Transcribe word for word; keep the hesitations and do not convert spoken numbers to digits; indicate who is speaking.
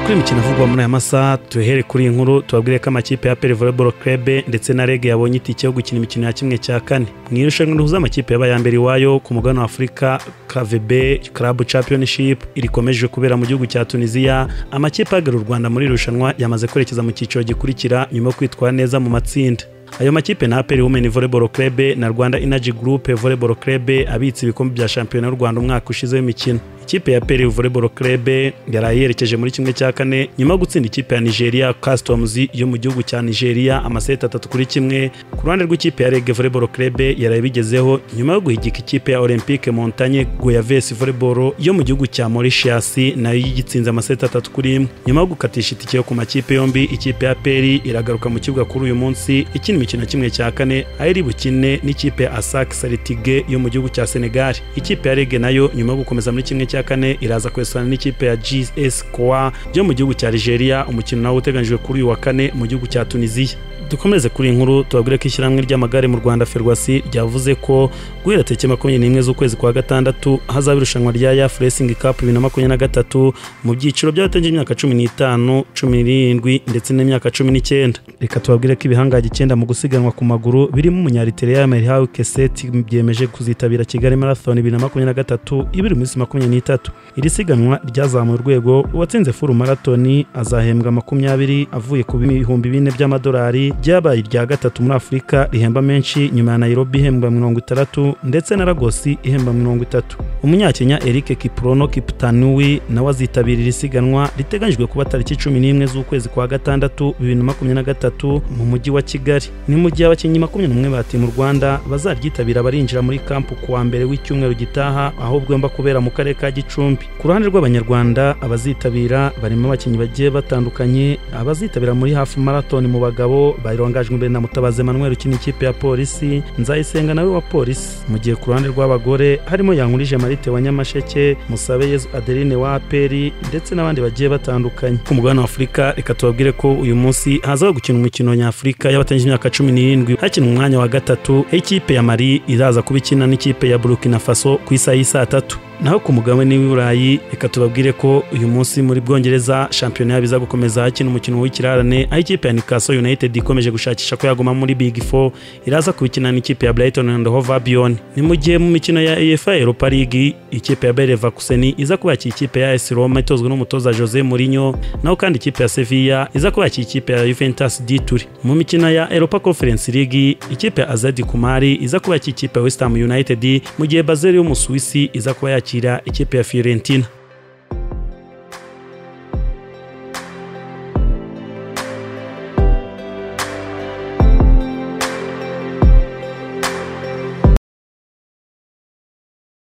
Speaker 1: Amakuru y'imikino avugwa muri aya masaha tuhere kuri inkuru tubabwire ko amakipe ya P R Volleyball Club ndetse na Reg yabonye itike yo gukina imikino ya kimwe cya kane mu irushanwa rihuza amakipe y'abayambere iwayo ku mugabane wa Afurika K V B Club Championship irikomeje kubera mu gihugu cya Tunisia. Amakipe agarura u Rwanda muri irushanwa yamaze kwerekeza mu cyiciro gikurikira nyuma yo kwitwara neza mu matsinda. Ayo makipe na A P R Women Volleyball Club na Rwanda Energy Group Volleyball Club abitse ibikombe bya shampiyona y'u Rwanda umwaka ushize w'imikino. Ikipe ya P R Volleyball Club yarayerekeje muri kimwe cya kane nyuma yo gutsinda ikipe ya Nigeria Customs yo mu gihugu cya Nigeria amaseti atatu kuri kimwe. Ku ruhande rw'ikipe ya Reg Volleyball Club yarabigezeho nyuma yo guhigika ikipe ya Olympique Montagne Yageze Volleyball yo mu gihugu cya Mauritius nayo yigitsinze amaseti atatu kuri imwe. Nyuma yo gukatisha itike yo ku makipe yombi, ikipe ya P R iragaruka mu kibuga kuri uyu munsi ikina imikino kimwe cya kane ayiri bukine n'ikipe ya Asak Salitige yo mu gihugu cya Senegal. Ikipe ya Reg nayo nyuma yo gukomeza muri kimwe cya kane iraza kwesana n'ikipe ya G S Koa yo mu gihugu cya Nigeria, umukino nawo uteganyijwe kuri uyu wa kane mu gihugu cya Tunisia. Dukomeze kuri inkuru tubabwire ko ishyirahamwe ry'amagare mu Rwanda Ferwasi ryavuze ko guhera tariki makumyabiri n'imwe z'ukwezi kwa gatandatu hazaba irushanwa rya Yaf Racing Cup bibiri na makumyabiri na gatatu mu byiciro by'abatangiye imyaka cumi n'itanu, cumi n'irindwi ndetse n'imyaka cumi n'icyenda. Reka tubabwire ko ibihangaje icyenda mu gusiganwa ku maguru birimo umunyariteria Merihawe Keseti byemeje kuzitabira Kigali Marathon bibiri na makumyabiri na gatatu ibiri mu minsi makumyabiri n'itatu. Iri siganwa ryazamuye urwego, uwatsinze full marathon azahembwa makumyabiri avuye ku bihumbi bine by'amadolari, ryabaye irya gatatu muri Afurika rihemba menshi nyuma ya Nairobi ihemba mirongo itandatu ndetse na Lagos ihemba mirongo itatu. Umunyakenya Eric Kiprono Kiptanui nawe azitabira iri siganwa riteganyijwe kuba tariki cumi n'imwe z'ukwezi kwa gatandatu bibiri na makumyabiri na gatatu mu mujyi wa Kigali. Ni mu gihe abakinnyi makumyabiri n'umwe bati mu Rwanda bazaryitabira barinjira muri kampu kuwa mbere w'icyumweru gitaha aho bwemba kubera mu karere ka Gicumbi. Ku ruhande rw'abanyarwanda abazitabira barimo abakinnyi bagiye batandukanye, abazitabira muri half marathon mu bagabo bayirongajwe imbere na Mutabaze Emmanuel ukina ikipe ya Polisi, Nzayisenga nawe wa Polisi, mu gihe ku ruhande rw'abagore harimo Yankurije Marite wa Nyamasheke, Musabeyezu Adeline wa A P R ndetse n'abandi bagiye batandukanye. Ku mugabane wa Afurika reka tubabwire ko uyu munsi hazaho gukina umukino Nyafurika y'abatangiye imyaka cumi n'irindwi hakina umwanya wa gatatu. Ikipe ya Muri iraza kubikina n'ikipe ya Burkina Faso ku isaha y'isa tatu. Naho ku mugabane w'i Burayi reka tubabwire ko uyu munsi muri Bwongereza shampiyona yabiza gukomeza hakina umukino w'ikirarane, aho ikipe ya Newcastle United ikomeje gushakisha ko yaguma muri Big Four iraza kubikina n'ikipe ya Brighton and Hove Albion. Ni mu gihe mu mikino ya UEFA Europa League ikipe ya Bayer Leverkusen iza kubakira ikipe ya A S Roma itozwe n'umutoza Jose Mourinho, naho kandi ikipe ya Sevilla iza kubakira ikipe ya Juventus di Turin. Mu mikino ya Europa Conference League ikipe ya Azadi Kumari iza kubakira ikipe ya West Ham United, mu gihe Basel yo mu Swiss iza kuba yakira ikipe ya Fiorentina.